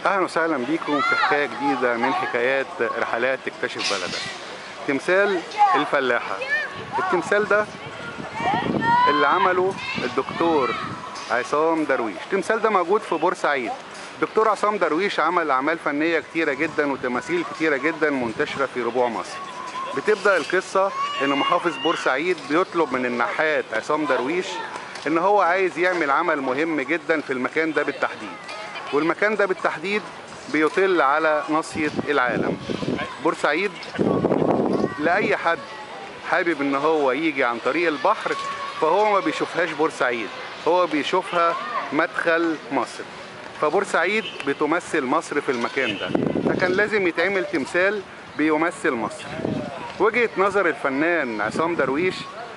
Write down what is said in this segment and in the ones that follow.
أهلا وسهلا بيكم في حكاية جديدة من حكايات رحلات تكتشف بلدك. تمثال الفلاحة. التمثال ده اللي عمله الدكتور عصام درويش. التمثال ده موجود في بورسعيد. الدكتور عصام درويش عمل أعمال فنية كتيرة جدا وتماثيل كتيرة جدا منتشرة في ربوع مصر. بتبدأ القصة إن محافظ بورسعيد بيطلب من النحات عصام درويش إن هو عايز يعمل عمل مهم جدا في المكان ده بالتحديد، والمكان ده بالتحديد بيطل على ناصية العالم. بورسعيد لأي حد حابب إن هو يجي عن طريق البحر فهو ما بيشوفهاش بورسعيد، هو بيشوفها مدخل مصر. فبورسعيد بتمثل مصر في المكان ده، فكان لازم يتعمل تمثال بيمثل مصر. وجهة نظر الفنان عصام درويش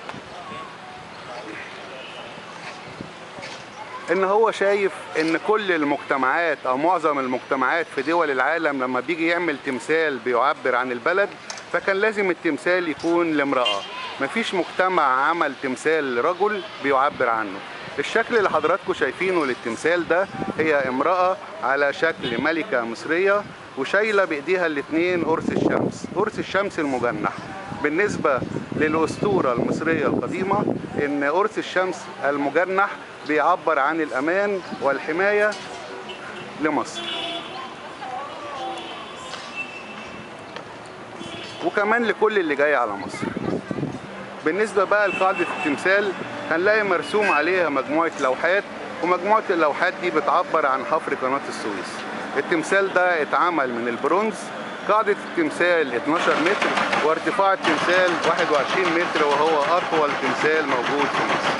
ان هو شايف ان كل المجتمعات او معظم المجتمعات في دول العالم لما بيجي يعمل تمثال بيعبر عن البلد فكان لازم التمثال يكون لامرأة. مفيش مجتمع عمل تمثال لرجل بيعبر عنه. الشكل اللي حضراتكم شايفينه للتمثال ده هي امرأة على شكل ملكة مصرية وشايلة بايديها الاتنين قرص الشمس، قرص الشمس المجنح. بالنسبة للأسطورة المصرية القديمة ان قرص الشمس المجنح بيعبر عن الأمان والحماية لمصر. وكمان لكل اللي جاي على مصر. بالنسبة بقى لقاعدة التمثال هنلاقي مرسوم عليها مجموعة لوحات، ومجموعة اللوحات دي بتعبر عن حفر قناة السويس. التمثال ده اتعمل من البرونز. قاعدة التمثال 12 متر وارتفاع التمثال 21 متر، وهو أطول تمثال موجود في مصر.